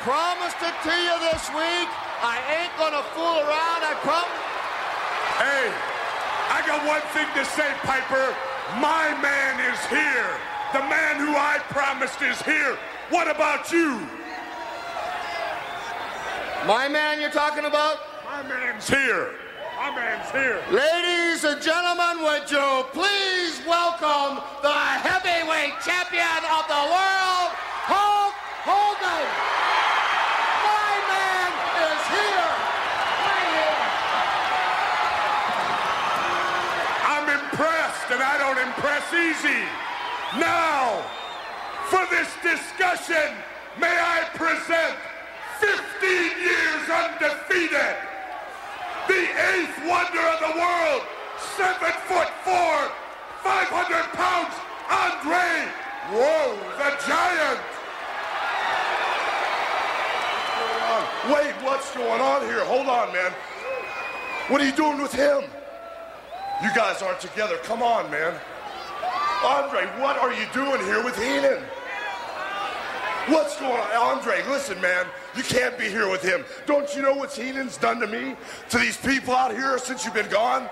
promised it to you this week. I ain't gonna fool around, I promise. Hey, I got one thing to say, Piper. My man is here. The man who I promised is here. What about you? My man you're talking about? My man's here. My man's here. Ladies and gentlemen, would you please welcome the heavyweight champion of the world, Hulk Hogan. My man is here. Right here. I'm impressed, and I don't impress easy. Now, for this discussion, may I present 15 years undefeated, the 8th wonder of the world, 7'4", 500 pounds, Andre, whoa, the Giant. Wait, what's going on here? Hold on, man. What are you doing with him? You guys aren't together. Come on, man. Andre, what are you doing here with Heenan? What's going on? Andre, listen, man. You can't be here with him. Don't you know what Heenan's done to me, to these people out here since you've been gone?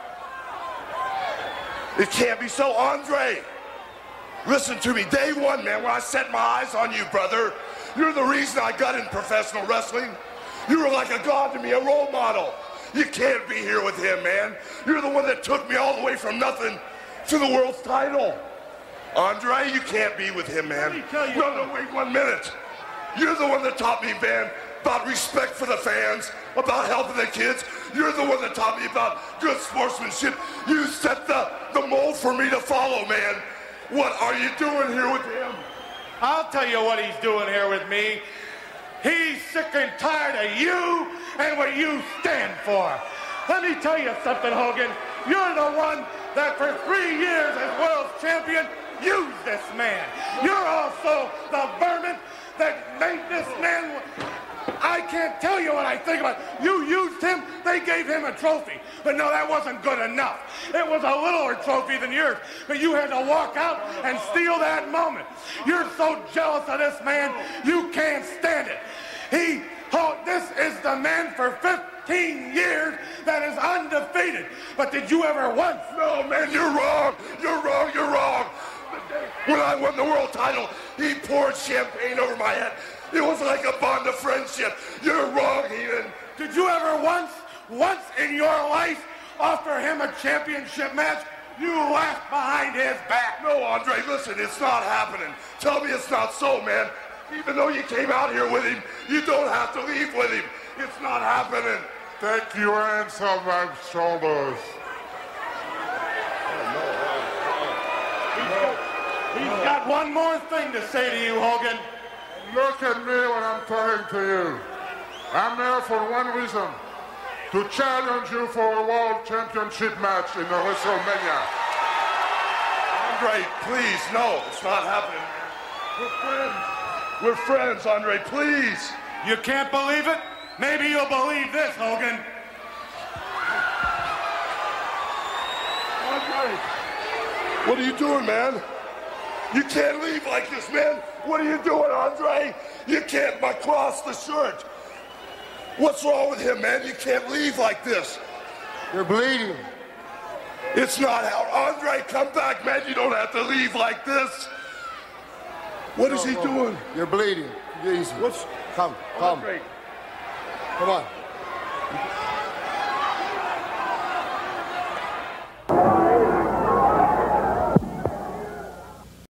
It can't be so. Andre, listen to me. Day one, man, when I set my eyes on you, brother, you're the reason I got in professional wrestling. You were like a god to me, a role model. You can't be here with him, man. You're the one that took me all the way from nothing to the world's title. Andre, you can't be with him, man. No, wait 1 minute. You're the one that taught me, man, about respect for the fans, about helping the kids. You're the one that taught me about good sportsmanship. You set the mold for me to follow, man. What are you doing here with him? I'll tell you what he's doing here with me. He's sick and tired of you and what you stand for. Let me tell you something, Hogan. You're the one that for 3 years as world champion used this man. You're also the vermin that made this man. I can't tell you what I think about it. You used him, they gave him a trophy. But no, that wasn't good enough. It was a littler trophy than yours. But you had to walk out and steal that moment. You're so jealous of this man, you can't stand it. This is the man for 15 years that is undefeated. But did you ever once? No, man, you're wrong. You're wrong. You're wrong. When I won the world title, he poured champagne over my head. It was like a bond of friendship. You're wrong, Heenan. Did you ever once in your life offer him a championship match? You laughed behind his back. No, Andre, listen, it's not happening. Tell me it's not so, man. Even though you came out here with him, you don't have to leave with him. It's not happening. Take your hands off my shoulders. He's got one more thing to say to you, Hogan. Look at me when I'm talking to you. I'm here for one reason. To challenge you for a world championship match in the WrestleMania. Andre, please, no, it's not happening. We're friends. We're friends, Andre, please. You can't believe it? Maybe you'll believe this, Hogan. Andre, what are you doing, man? You can't leave like this, man. What are you doing, Andre? You can't cross the shirt. What's wrong with him, man? You can't leave like this. You're bleeding. It's not how. Andre, come back, man. You don't have to leave like this. What is he doing? You're bleeding. Easy. What's... Come. Andre. Come on.